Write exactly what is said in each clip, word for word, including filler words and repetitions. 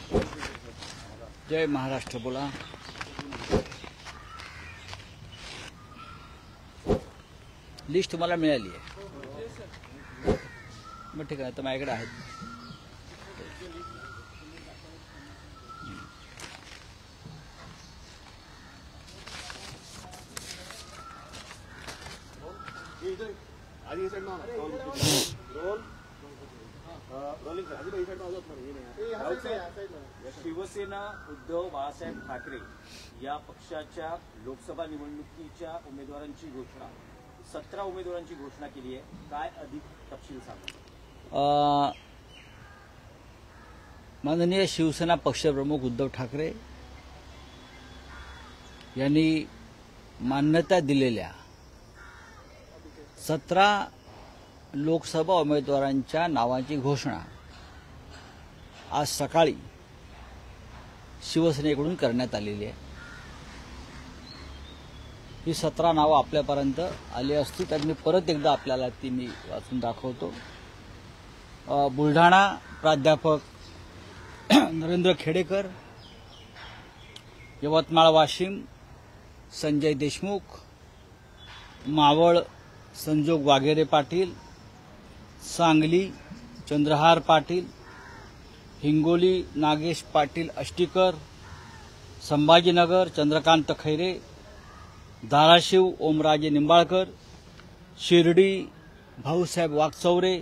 जय महाराष्ट्र बोला। लिस्ट तुम्हाला मिळाली आहे, मग ठीक आहे, तर माझ्याकडे आहेत। शिवसेना उद्धव बाळासाहेब ठाकरे या पक्षाच्या लोकसभा निवडणुकीच्या उमेदवारांची घोषणा, सतरा उमेदवारांची घोषणा केली आहे, काय अधिक तपशील सांगा? माननीय शिवसेना पक्षप्रमुख उद्धव ठाकरे यांनी मान्यता दिलेल्या सतरा लोकसभा उमेदवारांच्या नावांची घोषणा आज सकाळी शिवसेनेकडून करण्यात आलेली आहे। ही सतरा नावं आपल्यापर्यंत आली असती तर मी परत एकदा आपल्याला ती मी वाचून दाखवतो। बुलढाणा प्राध्यापक नरेंद्र खेडेकर, यवतमाळ वाशिम संजय देशमुख, मावळ संजोग वाघेरे पाटील, सांगली चंद्रहार पाटील, हिंगोली नागेश पाटील अष्टीकर, संभाजीनगर चंद्रकांत खैरे, धाराशिव ओमराजे निंबाळकर, शिर्डी भाऊसाहेब वागचौरे,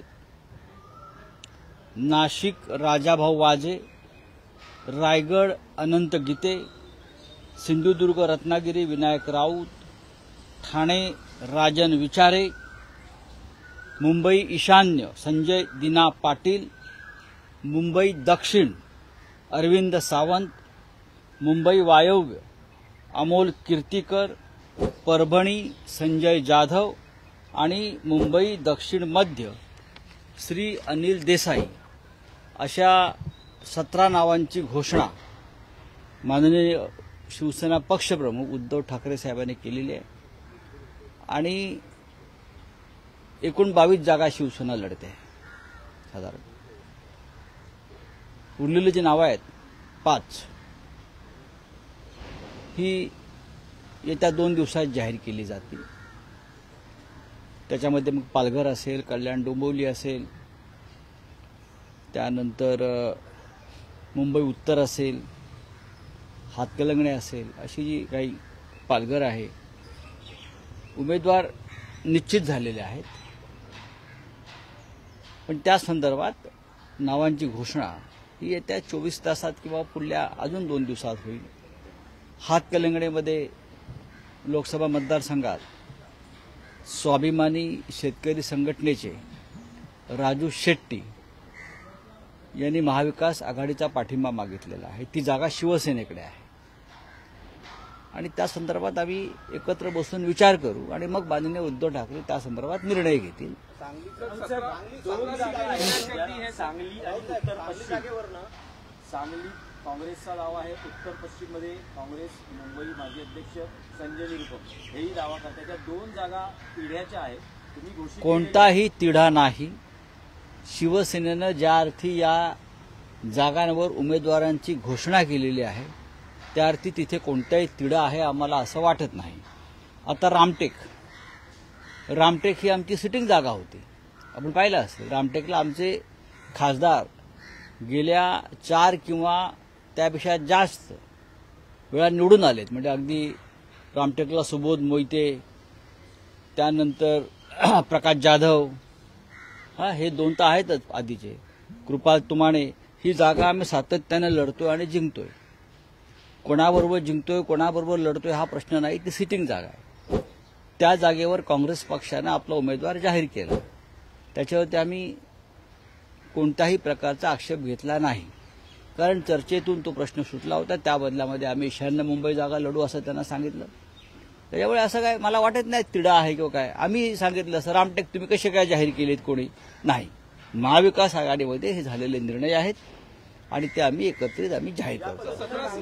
नाशिक राजाभाऊ वाजे, रायगड अनंत गीते, सिंधुदुर्ग रत्नागिरी विनायक राऊत, ठाणे राजन विचारे, मुंबई ईशान्य संजय दिना पाटील, मुंबई दक्षिण अरविंद सावंत, मुंबई वायव्य अमोल कीर्तीकर, परभणी संजय जाधव आणि मुंबई दक्षिण मध्य श्री अनिल देसाई अशा सतरा नावांची घोषणा माननीय शिवसेना पक्षप्रमुख उद्धव ठाकरे साहेबांनी केलेली आहे आणि एकूण बावीस जागा शिवसेना लढते आहे। साधारण उरलेली जी नावं आहेत पाच ही येत्या दोन दिवसात जाहीर केली जातील। त्याच्यामध्ये मग पालघर असेल, कल्याण डोंबिवली असेल, त्यानंतर मुंबई उत्तर असेल, हातकलंगणे असेल, अशी जी काही पालघर आहे उमेदवार निश्चित झालेले आहेत। पण त्या संदर्भात नावांची घोषणा ही येत्या चोवीस तासात किंवा पुढल्या अजून दोन दिवसात होईल। हातकलंगणेमध्ये लोकसभा मतदारसंघात स्वाभिमानी शेतकरी संघटनेचे राजू शेट्टी यांनी महाविकास आघाडीचा पाठिंबा मागितलेला आहे, ती जागा शिवसेनेकडे आहे आणि त्या संदर्भात आम्ही एकत्र बसून विचार करू आणि मग माननीय उद्धव ठाकरे त्या संदर्भात निर्णय घेतील। सांगली आणि उत्तर पश्चिम, सांगली काँग्रेसचा दावा आहे, उत्तर पश्चिम मध्ये काँग्रेस मुंबई माजी अध्यक्ष संजय निरुपम हेही दावा करतात। त्या दोन जागा तिढ्याच्या आहेत, तुम्ही घोषित कोणताही तिढा नाही। शिवसेनेनं ज्या अर्थी या जागांवर उमेदवारांची घोषणा केलेली आहे त्या अर्थी तिथे कोणताही तिढा आहे आम्हाला असं वाटत नाही। आता रामटेक रामटेक ही आमची सिटिंग जागा होती, आपण पाहिलं असेल। रामटेकला आमचे खासदार गेल्या चार किंवा त्यापेक्षा जास्त वेळा निवडून आलेत, म्हणजे अगदी रामटेकला सुबोध मोहिते, त्यानंतर प्रकाश जाधव, हा हे दोन तर आहेतच आधीचे, कृपाल तुमाणे, ही जागा आम्ही सातत्याने लढतोय आणि जिंकतोय। कोणाबरोबर जिंकतोय कोणाबरोबर लढतोय हा प्रश्न नाही, ती सिटिंग जागा आहे। त्या जागेवर काँग्रेस पक्षाने आपला उमेदवार जाहीर केला, त्याच्यावरती आम्ही कोणत्याही प्रकारचा आक्षेप घेतला नाही, कारण चर्चेतून तो प्रश्न सुटला होता। त्या बदल्यामध्ये आम्ही ईशान्य मुंबई जागा लढू असं त्यांना सांगितलं। त्याच्यामुळे असं काय मला वाटत नाही तिढा आहे किंवा काय। आम्ही सांगितलं सर रामटेक तुम्ही कसे काय जाहीर केलेत, कोणी नाही। महाविकास आघाडीमध्ये हे झालेले निर्णय आहेत आणि ते आम्ही एकत्रित आम्ही जाहीर करतो।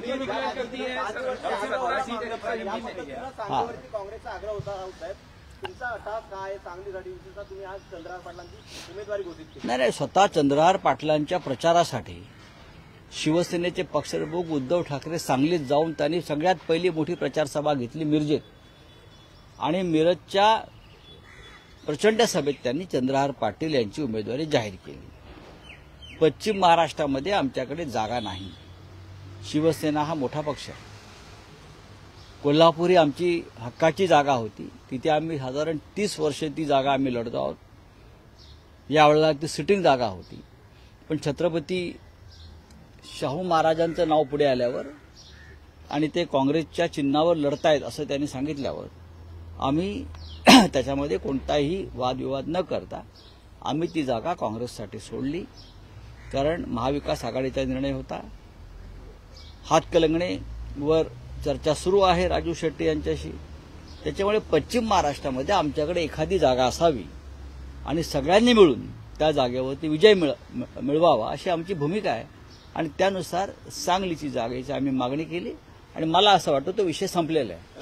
हा काँग्रेसचा आग्रह होता तुमचा अटा काय सांगलीसाठी तुम्ही आज चंद्रहार पाटलांची उमेदवारी घोषित केली? नाही नाही, स्वतः चंद्रहार पाटलांच्या प्रचारासाठी शिवसेनेचे पक्षप्रमुख उद्धव ठाकरे सांगलीत जाऊन त्यांनी सगळ्यात पहिली मोठी प्रचारसभा घेतली मिरजेत आणि मिरजच्या प्रचंड सभेत त्यांनी चंद्रहार पाटील यांची उमेदवारी जाहीर केली. पश्चिम महाराष्ट्रामध्ये आमच्याकडे जागा नाही. शिवसेना हा मोठा पक्ष आहे. कोल्हापुरी आमची हक्काची जागा होती. तिथे आम्ही साधारण तीस वर्ष ती जागा आम्ही लढतो आहोत. यावेळेला ती सिटिंग जागा होती. पण छत्रपती शाहू महाराजांचं नाव पुढे आल्यावर आणि ते काँग्रेसच्या चिन्हावर लढतायत असं त्यांनी सांगितल्यावर आम्ही त्याच्यामध्ये कोणताही वादविवाद न करता आम्ही ती जागा काँग्रेससाठी सोडली. कारण महाविकास आघाडीचा निर्णय होता. हातकलंगणेवर चर्चा सुरू आहे राजू शेट्टी यांच्याशी. त्याच्यामुळे पश्चिम महाराष्ट्रामध्ये आमच्याकडे एखादी जागा असावी आणि सगळ्यांनी मिळून त्या जागेवरती विजय मिळवावा अशी आमची भूमिका आहे. आणि त्यानुसार सांगलीची जागेची आम्ही मागणी केली आणि मला असं वाटतं तो विषय संपलेला आहे.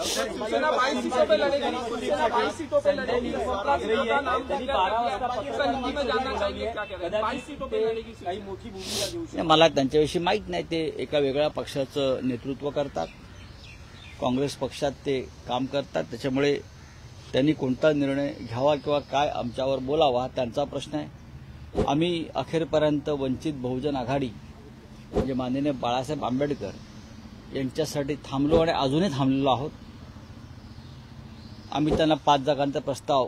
मला त्यांच्याविषयी माहीत नाही. ते एका वेगळ्या पक्षाचं नेतृत्व करतात. काँग्रेस पक्षात ते काम करतात. त्याच्यामुळे त्यांनी कोणता निर्णय घ्यावा किंवा काय आमच्यावर बोलावा हा त्यांचा प्रश्न आहे. आम्ही अखेरपर्यंत वंचित बहुजन आघाडी म्हणजे माननीय बाळासाहेब आंबेडकर यांच्यासाठी थांबलो आणि अजूनही थांबलेलो आहोत. आम्ही त्यांना पाच जागांचा प्रस्ताव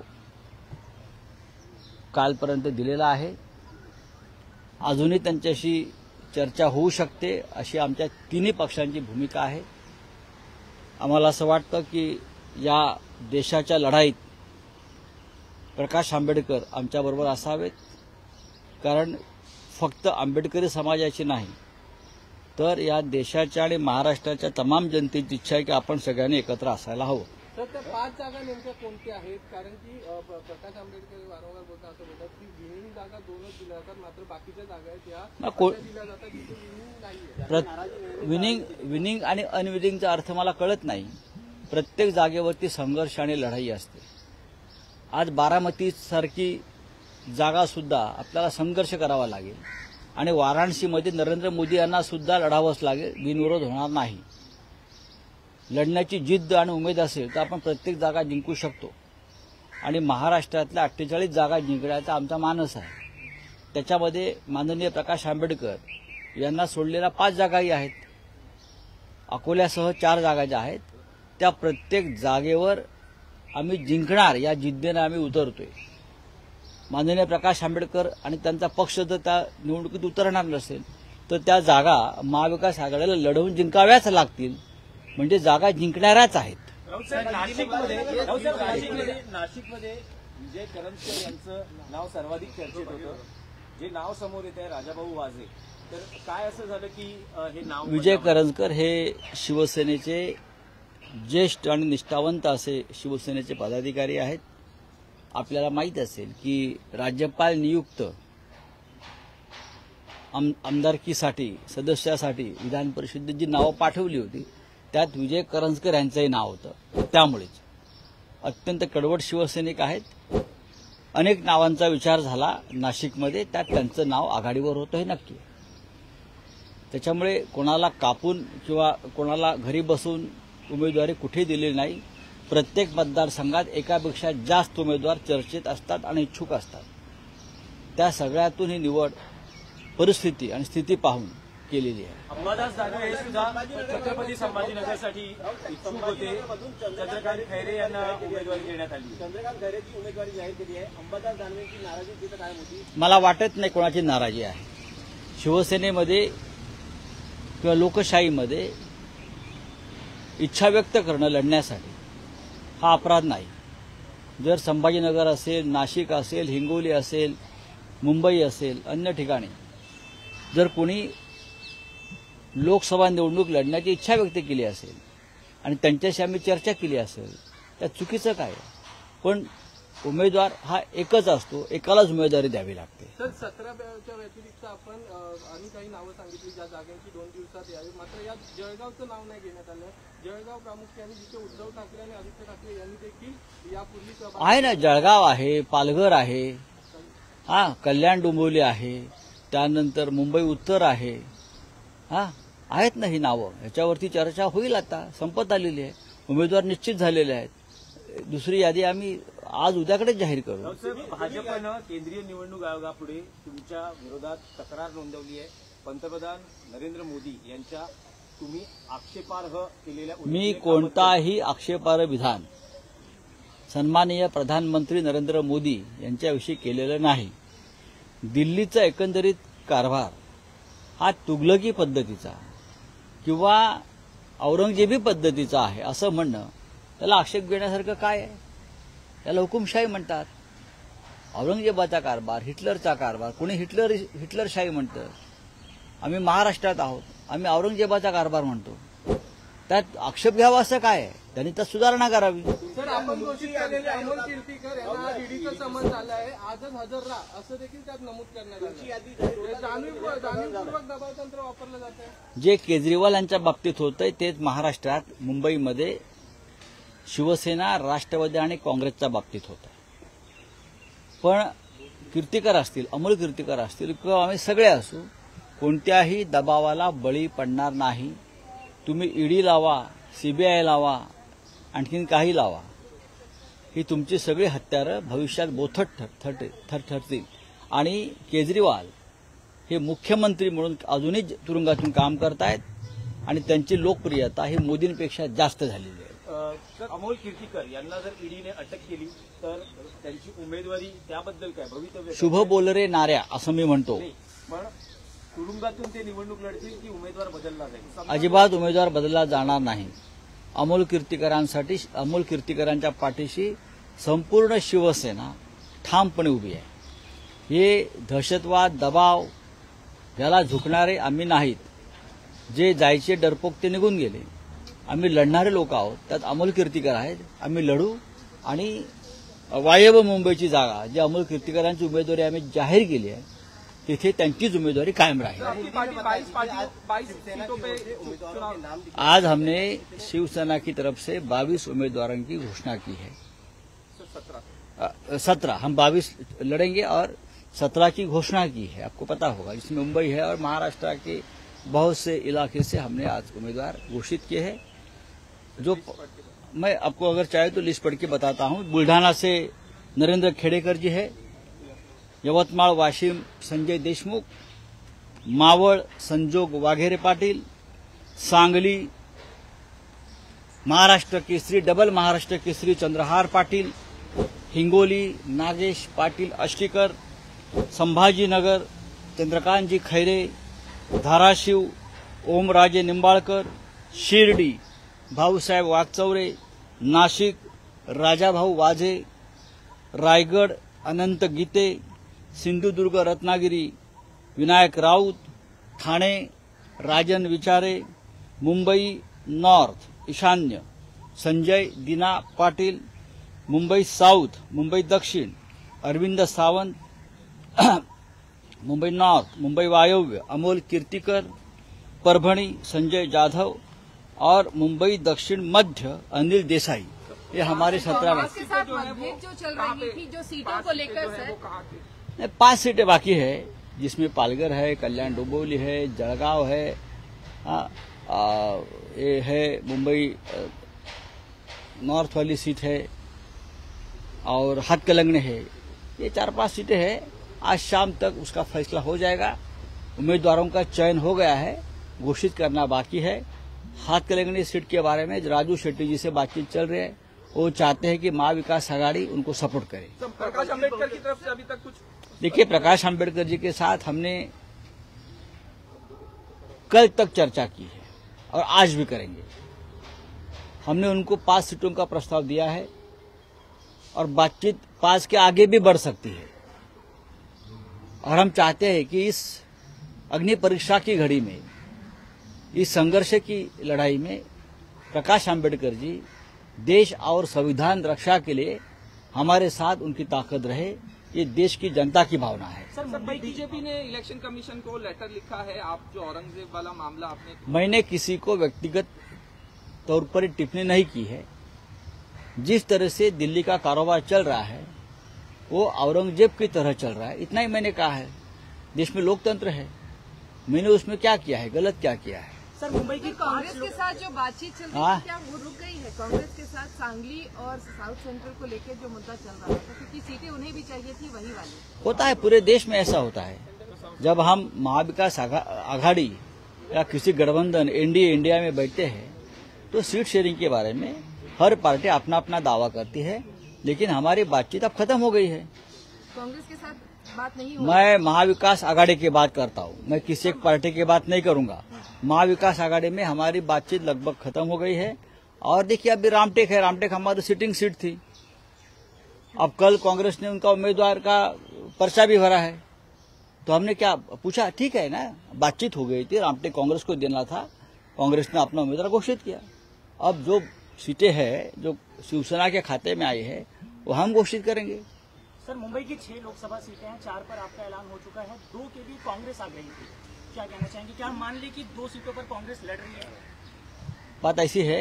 कालपर्यंत दिलेला आहे. अजूनही त्यांच्याशी चर्चा होऊ शकते अशी आमच्या तिन्ही पक्षांची भूमिका आहे. आम्हाला असं वाटतं की या देशाच्या लढाईत प्रकाश आंबेडकर आमच्याबरोबर असावेत. कारण फक्त आंबेडकरी समाजाची नाही तर या देशाच्या आणि महाराष्ट्राच्या तमाम जनतेची इच्छा आहे की आपण सगळ्यांनी एकत्र असायला हवं. तर त्या पाच जागा नेमक्या कोणत्या आहेत? कारण की प्रकाश आंबेडकर वारंवार बोलतात असं बोलतात की विनिंग जागा दोनच दिल्या जातात, मात्र बाकीच्या जागा आहेत या दिल्या जातात जिथे विनिंग नाहीये. विनिंग विनिंग आणि अनविनिंगचा अर्थ मला कळत नाही. प्रत्येक जागेवरती संघर्ष आणि लढाई असते. आज बारामती सारखी जागा सुद्धा आपल्याला संघर्ष करावा लागेल आणि वाराणसीमध्ये नरेंद्र मोदी यांना सुद्धा लढावंच लागेल. बिनविरोध होणार नाही. लढण्याची जिद्द आणि उमेद असेल तर आपण प्रत्येक जागा जिंकू शकतो आणि महाराष्ट्रातल्या अठ्ठेचाळीस जागा जिंकण्याचा आमचा मानस आहे. त्याच्यामध्ये माननीय प्रकाश आंबेडकर यांना सोडलेल्या पाच जागाही आहेत. अकोल्यासह चार जागा ज्या आहेत त्या प्रत्येक जागेवर आम्ही जिंकणार या जिद्दीने आम्ही उतरतोय. माननीय प्रकाश आंबेडकर आणि त्यांचा पक्ष जर त्या निवडणुकीत उतरणार नसेल तर त्या जागा महाविकास आघाडीला लढवून जिंकाव्याच लागतील. म्हणजे जागा जिंकणाऱ्याच आहेत. नाशिकमध्ये नाशिकमध्ये विजय करंजकर यांचं नाव सर्वाधिक चर्चेत होतं. जे नाव समोर येत आहे राजाभाऊ वाजे, तर काय असं झालं की हे नाव विजय करंजकर हे शिवसेनेचे ज्येष्ठ आणि निष्ठावंत असे शिवसेनेचे पदाधिकारी आहेत. आपल्याला माहीत असेल की राज्यपाल नियुक्त आमदारकीसाठी सदस्यासाठी विधान परिषदेत जी नावं पाठवली होती त्यात विजय करंजकर यांचंही नाव होतं. त्यामुळेच अत्यंत कडवट शिवसैनिक आहेत. अनेक नावांचा विचार झाला नाशिकमध्ये, त्यात त्यांचं नाव आघाडीवर होतं हे नक्की. त्याच्यामुळे कोणाला कापून किंवा कोणाला घरी बसून उमेदवारी कुठे दिली नाही. प्रत्येक मतदारसंघात एकापेक्षा जास्त उमेदवार चर्चेत असतात आणि इच्छुक असतात. त्या सगळ्यातून ही निवड परिस्थिती आणि स्थिती पाहून केलेली आहे. अंबादास दानवे हे सुद्धा छत्रपती संभाजीनगरसाठी इच्छुक होते. चंद्रकांत खैरे यांना उमेदवारी देण्यात आली. चंद्रकांत खैरेची उमेदवारी जाहीर केली आहे. अंबादास दानवेची नाराजी तिथं काय होती? मला वाटत नाही कोणाची नाराजी आहे. शिवसेनेमध्ये किंवा लोकशाहीमध्ये इच्छा व्यक्त करणं लढण्यासाठी हा अपराध नाही. जर संभाजीनगर असेल, नाशिक असेल, हिंगोली असेल, मुंबई असेल, अन्य ठिकाणी जर कोणी लोकसभा निवडणूक लढण्याची इच्छा व्यक्त केली असेल आणि त्यांच्याशी आम्ही चर्चा केली असेल त्यात चुकीचं काय? पण उमेदवार हा एकच असतो, एकालाच उमेदवारी द्यावी लागते. तर सतराच्या व्यतिरिक्त आपण आणि काही नावं सांगितली ज्या जागांची दोन दिवसात यावी, मात्र या जळगावचं नाव नाही घेण्यात आलं. जळगाव प्रामुख्याने जिथे उद्धव ठाकरे आणि आदित्य ठाकरे यांनी देखील यापूर्वी आहे ना, जळगाव आहे, पालघर आहे, हा कल्याण डोंबिवली आहे, त्यानंतर मुंबई उत्तर आहे, हा आहेत ना ही नावं, याच्यावरती चर्चा होईल. आता संपत आलेली आहे, उमेदवार निश्चित झालेले आहेत. दुसरी यादी आम्ही आज उद्याकडेच जाहीर करू. साहेब, भाजपनं केंद्रीय निवडणूक आयोगापुढे तुमच्या विरोधात तक्रार नोंदवली आहे. पंतप्रधान नरेंद्र मोदी यांच्या तुम्ही आक्षेपार्ह केलेल्या मी कोणताही आक्षेपार्ह विधान सन्माननीय प्रधानमंत्री नरेंद्र मोदी यांच्याविषयी केलेलं नाही. दिल्लीचा एकंदरीत कारभार हा तुगलकी पद्धतीचा किंवा औरंगजेबी पद्धतीचा आहे असं म्हणणं त्याला आक्षेप घेण्यासारखं काय आहे? त्याला हुकुमशाही म्हणतात. औरंगजेबाचा कारभार, हिटलरचा कारभार, कोणी हिटलर हिटलरशाही म्हणतं. आम्ही महाराष्ट्रात आहोत, आम्ही औरंगजेबाचा कारभार म्हणतो. त्यात आक्षेप घ्यावा असं काय आहे? त्यांनी त्यात सुधारणा करावी. सर, आपण घोषित केलेले अमोल कीर्तीकर यांना आज ईडीचं समन्स आलं आहे. आजच हजर राहा असं देखील त्यात नमूद करण्यात आलं आहे. जाणीव- जाणीवपूर्वक दबावतंत्र वापरलं जात आहे. जे केजरीवाल यांच्या बाबतीत होतंय तेच महाराष्ट्रात मुंबईमध्ये शिवसेना, राष्ट्रवादी आणि काँग्रेसच्या बाबतीत होत आहे. पण कीर्तीकर असतील, अमोल कीर्तीकर असतील किंवा आम्ही सगळे असू, कोणत्याही दबावाला बळी पडणार नाही. तुम्ही ईडी लावा, सीबीआय लावा, आणखीन काही लावा, ही तुमची सगळी हत्यारं भविष्यात बोथट ठर ठर ठरतील. आणि केजरीवाल हे मुख्यमंत्री म्हणून अजूनही तुरुंगातून काम करतायत आणि त्यांची लोकप्रियता ही मोदींपेक्षा जास्त झालेली आहे. सर, अमोल कीर्तीकर यांना जर ईडीने अटक केली तर त्यांची उमेदवारी त्याबद्दल काय भवितव्य? शुभ बोलरे नाऱ्या असं मी म्हणतो. नाही, पण तुरुंगातून ते निवडणूक लढतील की उमेदवार बदलला जाईल? अजिबात उमेदवार बदलला जाणार नाही. अमोल कीर्तीकरांसाठी, अमोल कीर्तीकरांच्या पाठीशी संपूर्ण शिवसेना ठामपणे उभी आहे. हे दहशतवाद, दबाव याला झुकणारे आम्ही नाहीत. जे जायचे डरपोक ते निघून गेले. आम्ही लढणारे लोक आहोत. त्यात अमोल कीर्तीकर आहेत. आम्ही लढू आणि वायव्य मुंबईची जागा जी अमोल कीर्तीकरांची उमेदवारी आम्ही जाहीर केली आहे तिथे त्यांचीच उमेदवारी कायम राहील. आज हमने शिवसेना की तरफ से बाईस उम्मीदवारों की घोषणा की है. सत्रह, हम बाईस लड़ेंगे और सत्रह की घोषणा की है. आपको पता होगा इसमें मुंबई है और महाराष्ट्र के बहुत से इलाके से हमने आज उम्मीदवार घोषित किए हैं. जो मैं आपको अगर चाहे तो लिस्ट पढ़ के बताता हूं. बुल्ढाना से नरेंद्र खेडेकर जी है, यवतमाळ वाशिम संजय देशमुख, मावळ संजोग वाघेरे पाटील, सांगली महाराष्ट्र केसरी, डबल महाराष्ट्र केसरी चंद्रहार पाटील, हिंगोली नागेश पाटील अष्टीकर, संभाजीनगर चंद्रकांतजी खैरे, धाराशिव ओमराजे निंबाळकर, शिर्डी भाऊसाहेब वागचौरे, नाशिक राजाभाऊ वाझे, रायगड अनंत गीते, सिंधुदुर्ग रत्नागिरी विनायक राऊत, ठाणे राजन विचारे, मुंबई नॉर्थ ईशान्य संजय दिना पाटील, मुंबई साऊथ, मुंबई दक्षिण अरविंद सावंत, मुंबई नॉर्थ, मुंबई वायव्य अमोल कीर्तीकर, परभणी संजय जाधव और मुंबई दक्षिण मध्य अनिल देसाई. ये हमारे सत्रह के साथ मतभेद जो चल रही थी, जो सीटों को लेकर सर, पांच सीटें बाकी है जिसमें पालघर है, कल्याण डोंबिवली है, जळगाव है, आ, आ, ये है मुंबई नॉर्थ वाली सीट है और हाथकलंगने है. ये चार पांच सीटें हैं. आज शाम तक उसका फैसला हो जाएगा. उम्मीदवारों का चयन हो गया है, घोषित करना बाकी है. हाथकलंगनी सीट के बारे में राजू शेट्टी जी से बातचीत चल रही है. वो चाहते हैं कि महा विकास आघाड़ी उनको सपोर्ट करे. प्रकाश आंबेडकर की तरफ से अभी तक कुछ? देखिए, प्रकाश आंबेडकर जी के साथ हमने कल तक चर्चा की है और आज भी करेंगे. हमने उनको पांच सीटों का प्रस्ताव दिया है और बातचीत पांच के आगे भी बढ़ सकती है. और हम चाहते हैं कि इस अग्नि परीक्षा की घड़ी में, इस संघर्ष की लड़ाई में प्रकाश आंबेडकर जी देश और संविधान रक्षा के लिए हमारे साथ उनकी ताकत रहे. ये देश की जनता की भावना है. सर, मुंबई बीजेपी ने इलेक्शन कमीशन को लेटर लिखा है. आप जो औरंगजेब वाला मामला आपने, मैंने किसी को व्यक्तिगत तौर पर टिप्पणी नहीं की है. जिस तरह से दिल्ली का कारोबार चल रहा है वो औरंगजेब की तरह चल रहा है, इतना ही मैंने कहा है. देश में लोकतंत्र है, मैंने उसमें क्या किया है, गलत क्या किया है? सर मुंबई की तो कांग्रेस के साथ जो बातचीत चल रही हाँ। थी क्या वो रुक गई है? कांग्रेस के साथ सांगली और साउथ सेंट्रल को लेकर जो मुद्दा चल रहा था, क्योंकि सीटें उन्हें भी चाहिए थी वही वाली। होता है, पूरे देश में ऐसा होता है। जब हम महाविकास आघा- आघाड़ी या किसी गठबंधन एनडीए इंडिया में बैठते हैं तो सीट शेयरिंग के बारे में हर पार्टी अपना अपना दावा करती है, लेकिन हमारी बातचीत अब खत्म हो गई है। कांग्रेस के साथ बात नहीं हुई। मैं महाविकास आघाड़ी की बात करता हूँ, मैं किसी एक पार्टी की बात नहीं करूंगा। महाविकास आघाड़ी में हमारी बातचीत लगभग खत्म हो गई है। और देखिए अभी रामटेक है, रामटेक हमारी सिटिंग सीट थी। अब कल कांग्रेस ने उनका उम्मीदवार का पर्चा भी भरा है, तो हमने क्या पूछा, ठीक है ना, बातचीत हो गई थी, रामटेक कांग्रेस को देना था, कांग्रेस ने अपना उम्मीदवार घोषित किया। अब जो सीटें हैं जो शिवसेना के खाते में आई है वो हम घोषित करेंगे। सर मुंबई की छह लोकसभा सीटें हैं, चार पर आपका ऐलान हो चुका है, दो के लिए कांग्रेस आ गई थी, क्या कहना चाहेंगे? क्या हम मान लें कि दो सीटों पर कांग्रेस लड़ रही है? बात ऐसी है,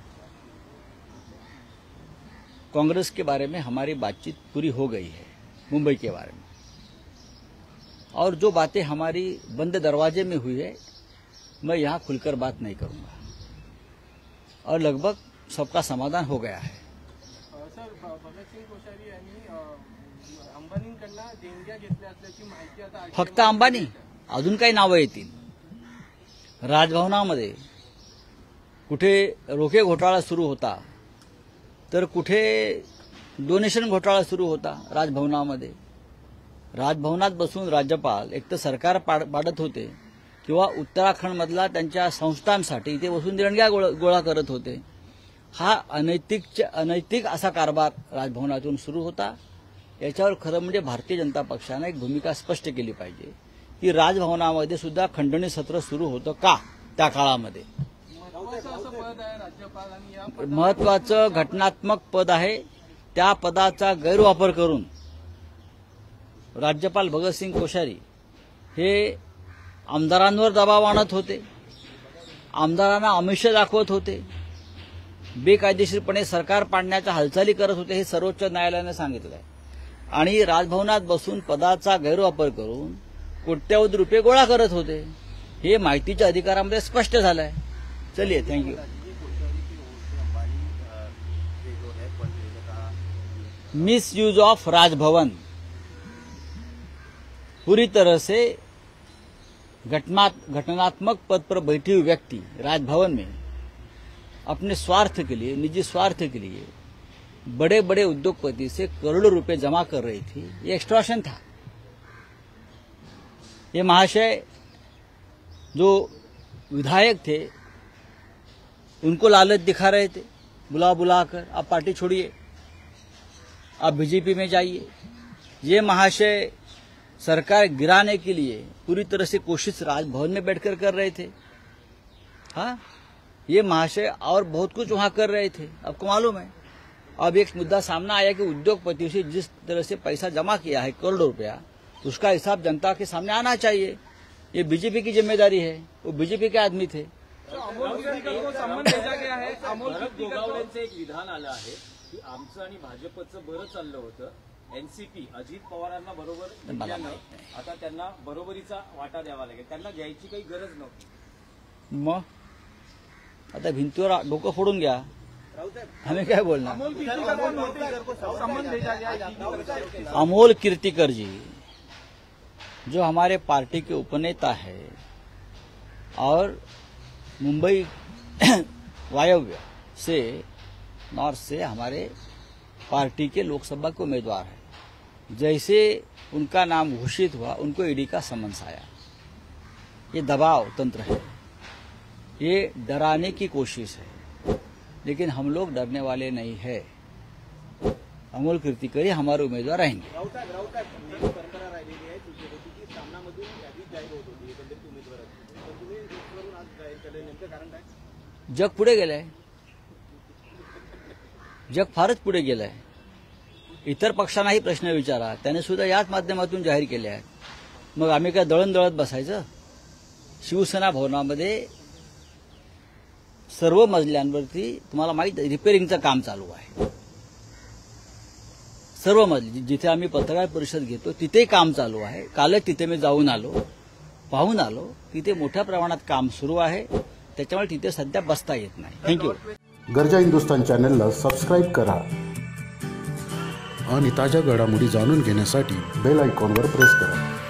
कांग्रेस के बारे में हमारी बातचीत पूरी हो गई है मुंबई के बारे में, और जो बातें हमारी बंद दरवाजे में हुई है मैं यहां खुलकर बात नहीं करूंगा, और लगभग सबका समाधान हो गया है। सर भगतसिंग कोश्यारी यांनी अंबानींकडनं देणग्या घेतल्या असल्याची माहिती आता आर टी आय फक्त अंबानी, अजून काही नावं येतील। राजभवनामध्ये कुठे रोखे घोटाळा सुरू होता, तर कुठे डोनेशन घोटाळा सुरू होता राजभवनामध्ये। राजभवनात बसून राज्यपाल एक तर सरकार पाड- पाडत होते किंवा उत्तराखंडमधला त्यांच्या संस्थांसाठी इथे बसून देणग्या गोळा गोळा करत होते। हा अनैतिक अनैतिक असा कारभार राजभवनातून सुरू होता। याच्यावर खरं म्हणजे भारतीय जनता पक्षाने एक भूमिका स्पष्ट केली पाहिजे की राजभवनामध्ये सुद्धा खंडणी सत्र सुरू होतं का त्या काळामध्ये। महत्वाचं असं पद आहे राज्यपाल आणि या महत्वाचं घटनात्मक पद आहे, त्या पदाचा गैरवापर करून राज्यपाल भगतसिंग कोश्यारी हे आमदारांवर दबाव आणत होते, आमदारांना आमिष दाखवत होते, बेकायदेशीरपणे सरकार पाडण्याच्या हालचाली करत होते, हे सर्वोच्च न्यायालयाने सांगितलंय। आणि राजभवनात बसून पदाचा गैरवापर करून कोट्यवधी रुपये गोळा करत होते, हे माहितीच्या अधिकारामध्ये स्पष्ट झालंय। चलिए, thank you. Misuse of Raj Bhavan, पूरी तरह से घटना घटनात्मक पद पर बैठी हुई व्यक्ति राजभवन में अपने स्वार्थ के लिए, निजी स्वार्थ के लिए बड़े बड़े उद्योगपति से करोड़ों रुपए जमा कर रही थी। ये एक्सटॉर्शन था। ये महाशय जो विधायक थे उनको लालच दिखा रहे थे, बुला बुला कर आप पार्टी छोड़िए, आप बीजेपी में जाइए। ये महाशय सरकार गिराने के लिए पूरी तरह से कोशिश राजभवन में बैठकर कर रहे थे। हाँ, ये महाशय और बहुत कुछ वहां कर रहे थे, आपको मालूम है। अब एक मुद्दा सामने आया कि उद्योगपतियों से जिस तरह से पैसा जमा किया है करोड़ों रुपया, तो उसका हिसाब जनता के सामने आना चाहिए। ये बीजेपी की जिम्मेदारी है, वो बीजेपी के आदमी थे। अमोल कीर्तिकर को सम्मन भेजा गया है। अमोल भरत कीर्तिकर को गोगावलेंचं एक विधान आलं आहे की आमचं आणि भाजपचं बरं चाललं होतं, एनसीपी अजित पवारांना बरोबर घेतल्यानं आता त्यांना बरोबरीचा वाटा द्यावा लागेल, त्यांना घ्यायची काही गरज नव्हती। मग आता भिंतीवर डोकं फोडून घ्या, हमें क्या बोलना। अमोल कीर्तिकर को सम्मन भेजा गया है। अमोल कीर्तिकर जी जो हमारे पार्टी के उपनेता है और मुंबई वायव्य से नॉर्थ से हमारे पार्टी के लोकसभा के उम्मीदवार हैं। जैसे उनका नाम घोषित हुआ उनको ईडी का समन्स आया। ये दबाव तंत्र है, ये डराने की कोशिश है, लेकिन हम लोग डरने वाले नहीं है। अमोल कीर्तिकर ही हमारे उम्मीदवार रहेंगे। परंपरा राहिलेली आहे की सामनामधून यादी जाहीर होत होती एकंदरीत उमेदवाराची, तर तुम्ही रिस्कवरून आज जाहीर केलं, नेमकं कारण काय? जग पुढे गेलंय, जग फारच पुढे गेलंय। इतर पक्षांनाही प्रश्न विचारा, त्याने सुद्धा याच माध्यमातून जाहीर केले आहेत। मग आम्ही काय दळण दळत बसायचं? शिवसेना भवनामध्ये सर्व मजल्यांवरती तुम्हाला माहित आहे रिपेअरिंगचं काम चालू आहे। सर्व मजली जिथे आम्ही पत्रकार परिषद घेतो तिथे काम चालू आहे। कालच तिथे मी जाऊन आलो। पाहून आलो. तिथे मोठ्या प्रमाणात काम सुरू आहे, त्याच्यामुळे तिथे सध्या बसता येत नाही. थँक्यू. गर्जा हिंदुस्तान चॅनलला सबस्क्राईब करा आणि ताज्या घडामोडी जाणून घेण्यासाठी बेल आयकॉनवर प्रेस करा.